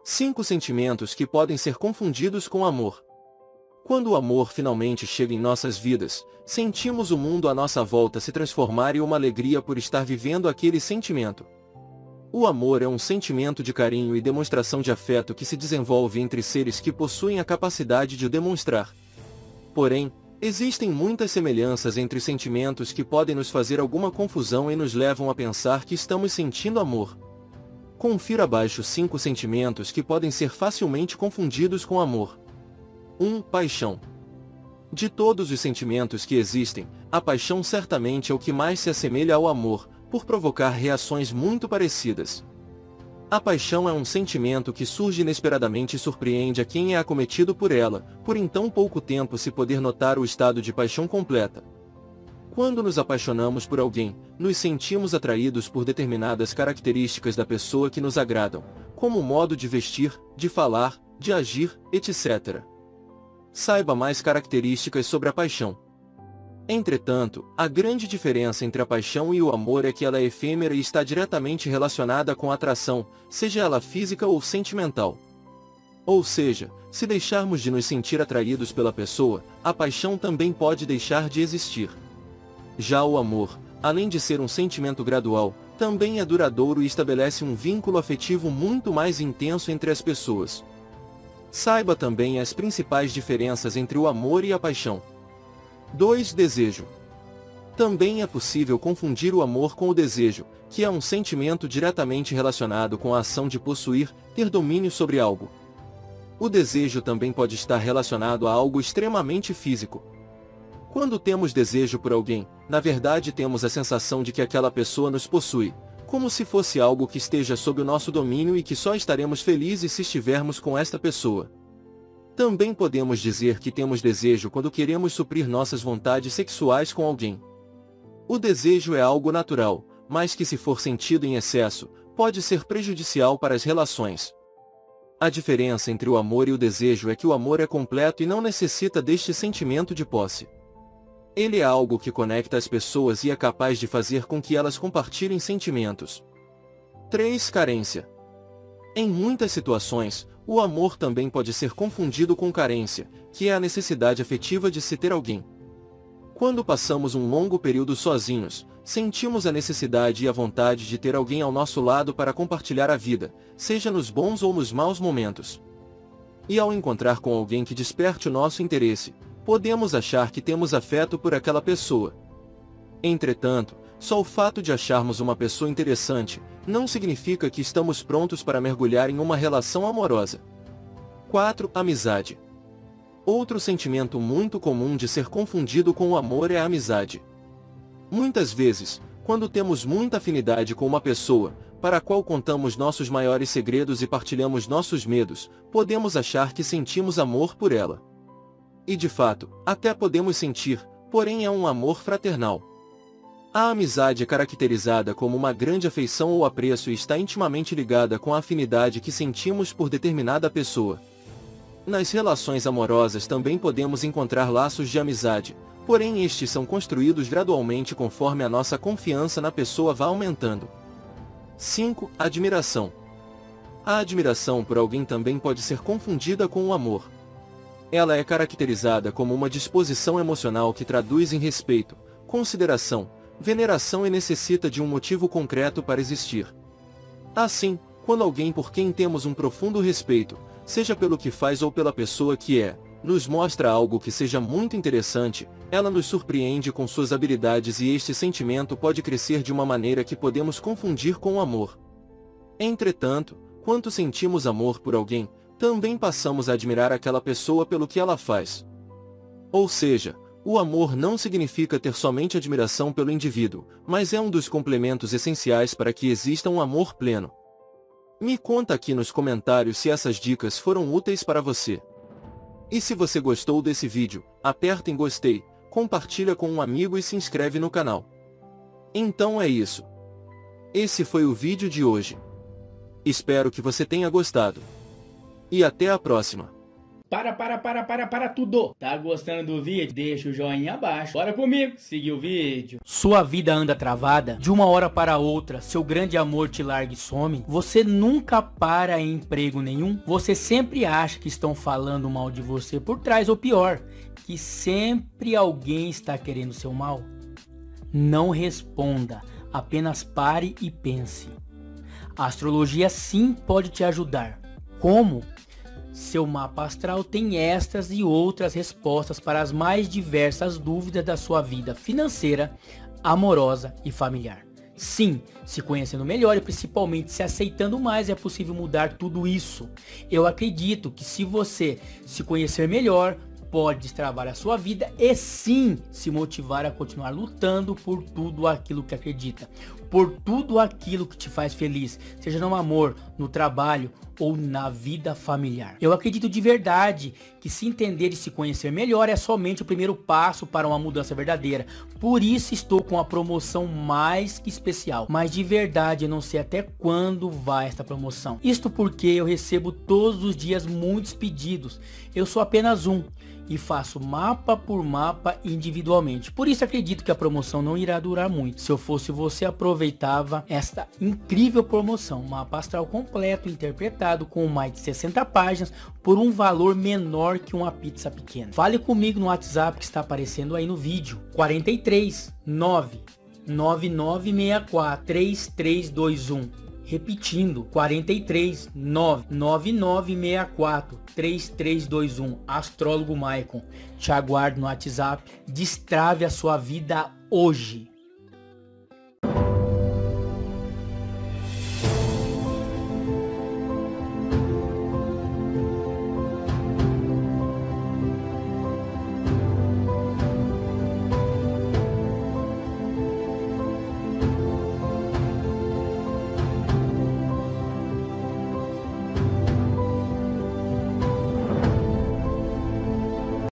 5 sentimentos que podem ser confundidos com amor. Quando o amor finalmente chega em nossas vidas, sentimos o mundo à nossa volta se transformar em uma alegria por estar vivendo aquele sentimento. O amor é um sentimento de carinho e demonstração de afeto que se desenvolve entre seres que possuem a capacidade de o demonstrar. Porém, existem muitas semelhanças entre sentimentos que podem nos fazer alguma confusão e nos levam a pensar que estamos sentindo amor. Confira abaixo 5 sentimentos que podem ser facilmente confundidos com amor. 1. Paixão. De todos os sentimentos que existem, a paixão certamente é o que mais se assemelha ao amor, por provocar reações muito parecidas. A paixão é um sentimento que surge inesperadamente e surpreende a quem é acometido por ela, por em tão pouco tempo se poder notar o estado de paixão completa. Quando nos apaixonamos por alguém, nos sentimos atraídos por determinadas características da pessoa que nos agradam, como o modo de vestir, de falar, de agir, etc. Saiba mais características sobre a paixão. Entretanto, a grande diferença entre a paixão e o amor é que ela é efêmera e está diretamente relacionada com a atração, seja ela física ou sentimental. Ou seja, se deixarmos de nos sentir atraídos pela pessoa, a paixão também pode deixar de existir. Já o amor, além de ser um sentimento gradual, também é duradouro e estabelece um vínculo afetivo muito mais intenso entre as pessoas. Saiba também as principais diferenças entre o amor e a paixão. 2. Desejo. Também é possível confundir o amor com o desejo, que é um sentimento diretamente relacionado com a ação de possuir, ter domínio sobre algo. O desejo também pode estar relacionado a algo extremamente físico. Quando temos desejo por alguém, na verdade temos a sensação de que aquela pessoa nos possui, como se fosse algo que esteja sob o nosso domínio e que só estaremos felizes se estivermos com esta pessoa. Também podemos dizer que temos desejo quando queremos suprir nossas vontades sexuais com alguém. O desejo é algo natural, mas que se for sentido em excesso, pode ser prejudicial para as relações. A diferença entre o amor e o desejo é que o amor é completo e não necessita deste sentimento de posse. Ele é algo que conecta as pessoas e é capaz de fazer com que elas compartilhem sentimentos. 3. Carência. Em muitas situações, o amor também pode ser confundido com carência, que é a necessidade afetiva de se ter alguém. Quando passamos um longo período sozinhos, sentimos a necessidade e a vontade de ter alguém ao nosso lado para compartilhar a vida, seja nos bons ou nos maus momentos. E ao encontrar com alguém que desperte o nosso interesse, podemos achar que temos afeto por aquela pessoa. Entretanto, só o fato de acharmos uma pessoa interessante, não significa que estamos prontos para mergulhar em uma relação amorosa. 4. Amizade. Outro sentimento muito comum de ser confundido com o amor é a amizade. Muitas vezes, quando temos muita afinidade com uma pessoa, para a qual contamos nossos maiores segredos e partilhamos nossos medos, podemos achar que sentimos amor por ela. E de fato, até podemos sentir, porém é um amor fraternal. A amizade é caracterizada como uma grande afeição ou apreço e está intimamente ligada com a afinidade que sentimos por determinada pessoa. Nas relações amorosas também podemos encontrar laços de amizade, porém estes são construídos gradualmente conforme a nossa confiança na pessoa vá aumentando. 5. Admiração. A admiração por alguém também pode ser confundida com o amor. Ela é caracterizada como uma disposição emocional que traduz em respeito, consideração, veneração e necessita de um motivo concreto para existir. Assim, quando alguém por quem temos um profundo respeito, seja pelo que faz ou pela pessoa que é, nos mostra algo que seja muito interessante, ela nos surpreende com suas habilidades e este sentimento pode crescer de uma maneira que podemos confundir com o amor. Entretanto, quando sentimos amor por alguém, também passamos a admirar aquela pessoa pelo que ela faz. Ou seja, o amor não significa ter somente admiração pelo indivíduo, mas é um dos complementos essenciais para que exista um amor pleno. Me conta aqui nos comentários se essas dicas foram úteis para você. E se você gostou desse vídeo, aperta em gostei, compartilha com um amigo e se inscreve no canal. Então é isso. Esse foi o vídeo de hoje. Espero que você tenha gostado. E até a próxima. Para tudo. Tá gostando do vídeo? Deixa o joinha abaixo. Bora comigo, seguir o vídeo. Sua vida anda travada? De uma hora para outra, seu grande amor te larga e some? Você nunca para em emprego nenhum? Você sempre acha que estão falando mal de você por trás, ou pior, que sempre alguém está querendo seu mal? Não responda, apenas pare e pense. A astrologia sim pode te ajudar. Como? Seu mapa astral tem estas e outras respostas para as mais diversas dúvidas da sua vida financeira, amorosa e familiar. Sim, se conhecendo melhor e principalmente se aceitando mais, é possível mudar tudo isso. Eu acredito que se você se conhecer melhor, pode destravar a sua vida e sim se motivar a continuar lutando por tudo aquilo que acredita, por tudo aquilo que te faz feliz, seja no amor, no trabalho ou na vida familiar. Eu acredito de verdade que se entender e se conhecer melhor é somente o primeiro passo para uma mudança verdadeira. Por isso estou com a promoção mais que especial. Mas de verdade eu não sei até quando vai esta promoção. Isto porque eu recebo todos os dias muitos pedidos. Eu sou apenas um e faço mapa por mapa individualmente. Por isso acredito que a promoção não irá durar muito. Se eu fosse você, aproveitava esta incrível promoção. Mapa astral completo, interpretado com mais de 60 páginas por um valor menor que uma pizza pequena. Fale comigo no WhatsApp que está aparecendo aí no vídeo. 43 9 9964 3321. Repetindo, 43 99964 3321. Astrólogo Maicon. Te aguardo no WhatsApp. Destrave a sua vida hoje.